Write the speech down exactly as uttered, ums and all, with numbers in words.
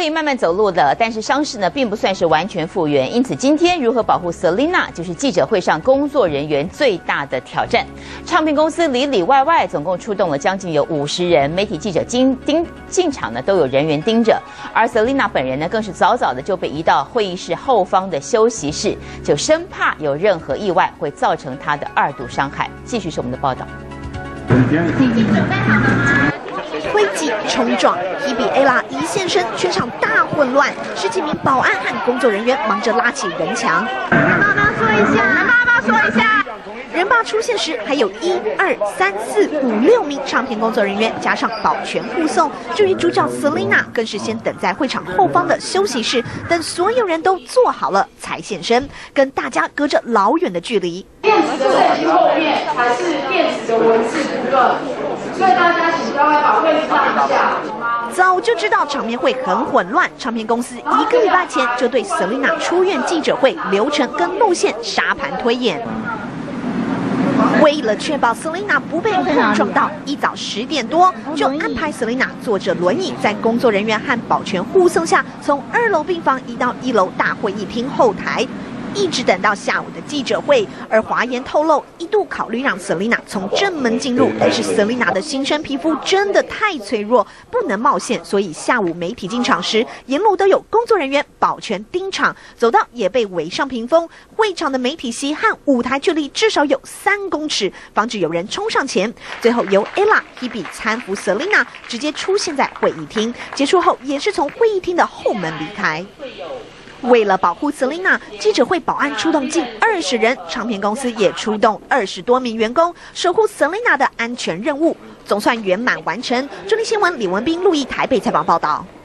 以慢慢走路了，但是伤势呢并不算是完全复原。因此，今天如何保护 Selina， 就是记者会上工作人员最大的挑战。唱片公司里里外外总共出动了将近有五十人，媒体记者进盯进场呢都有人员盯着。而 Selina 本人呢，更是早早的就被移到会议室后方的休息室，就生怕有任何意外会造成她的二度伤害。继续是我们的报道。 已经准备好了吗？推挤冲撞 ，Hebe Ella 一现身，全场大混乱，十几名保安和工作人员忙着拉起人墙。人爸爸说一下，人爸爸说一下。人爸出现时，还有一二三四五六名唱片工作人员，加上保全护送。至于主角 Selina， 更是先等在会场后方的休息室，等所有人都坐好了才现身，跟大家隔着老远的距离。 电子的声音后面才是电子的文字部分，所以大家请各位把位置让一下。 早就知道场面会很混乱，唱片公司一个礼拜前就对 Selina 出院记者会流程跟路线沙盘推演。为了确保 Selina 不被碰撞到，一早十点多就安排 Selina 坐着轮椅，在工作人员和保全护送下，从二楼病房移到一楼大会议厅后台。一直等到下午的记者会，而华研透露一度考虑让 Selina 从正门进入，但是 Selina 的新生皮肤真的太脆弱，不能冒险，所以下午媒体进场时，沿路都有工作人员保全盯场，走道也被围上屏风，会场的媒体席和舞台距离至少有三公尺，防止有人冲上前。最后由 Ella、Hebe 搀扶 Selina 直接出现在会议厅，结束后也是从会议厅的后门离开。为了保护 Selina， 记者会保安出动近二十人，唱片公司也出动二十多名员工守护 Selina 的安全任务，总算圆满完成。中立新闻李文斌、陆毅台北采访报道。